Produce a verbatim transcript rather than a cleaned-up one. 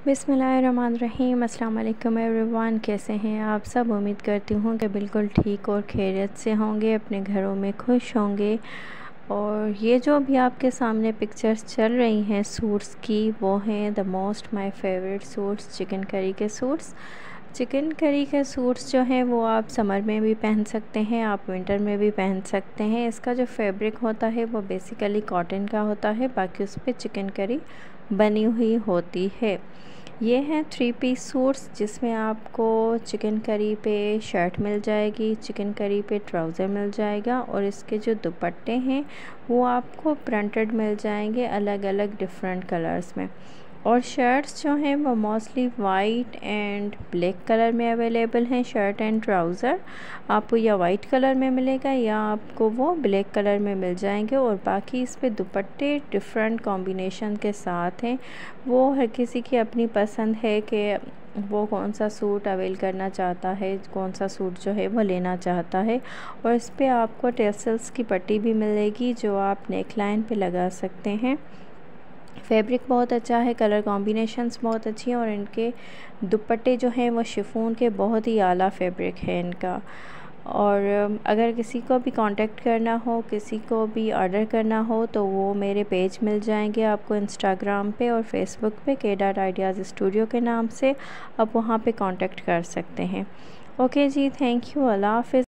बिस्मिल्लाहिर्रहमानिर्रहीम। अस्सलाम वालेकुम एवरीवन, कैसे हैं आप सब। उम्मीद करती हूँ कि बिल्कुल ठीक और खैरियत से होंगे, अपने घरों में खुश होंगे। और ये जो भी आपके सामने पिक्चर्स चल रही हैं सूट्स की, वो हैं the most my favourite suits, chicken curry के सूट्स। चिकन करी के सूट्स जो हैं वो आप समर में भी पहन सकते हैं, आप विंटर में भी पहन सकते हैं। इसका जो फैब्रिक होता है वो बेसिकली कॉटन का होता है, बाकी उस पर चिकन करी बनी हुई होती है। ये हैं थ्री पीस सूट्स, जिसमें आपको चिकन करी पे शर्ट मिल जाएगी, चिकन करी पे ट्राउज़र मिल जाएगा, और इसके जो दुपट्टे हैं वो आपको प्रिंटेड मिल जाएंगे अलग अलग डिफरेंट कलर्स में। और शर्ट्स जो हैं वो mostly white and black colour में अवेलेबल हैं। शर्ट एंड ट्राउज़र आपको या वाइट कलर में मिलेगा या आपको वो ब्लैक कलर में मिल जाएंगे। और बाकी इस पे दुपट्टे डिफरेंट कॉम्बिनेशन के साथ हैं। वो हर किसी की अपनी पसंद है कि वो कौन सा सूट अवेल करना चाहता है, कौन सा सूट जो है वो लेना चाहता है। और इस पर आपको टेसल्स की पट्टी भी मिलेगी जो आप नेक लाइन पे लगा सकते हैं। फैब्रिक बहुत अच्छा है, कलर कॉम्बिनेशंस बहुत अच्छी हैं, और इनके दुपट्टे जो हैं वो शिफॉन के बहुत ही आला फैब्रिक है इनका। और अगर किसी को भी कांटेक्ट करना हो, किसी को भी ऑर्डर करना हो, तो वो मेरे पेज मिल जाएंगे आपको इंस्टाग्राम पे और फेसबुक पे, के डॉट आइडियाज़ स्टूडियो के नाम से। आप वहाँ पे कांटेक्ट कर सकते हैं। ओके जी, थैंक यू, अल्लाह हाफ़िज़।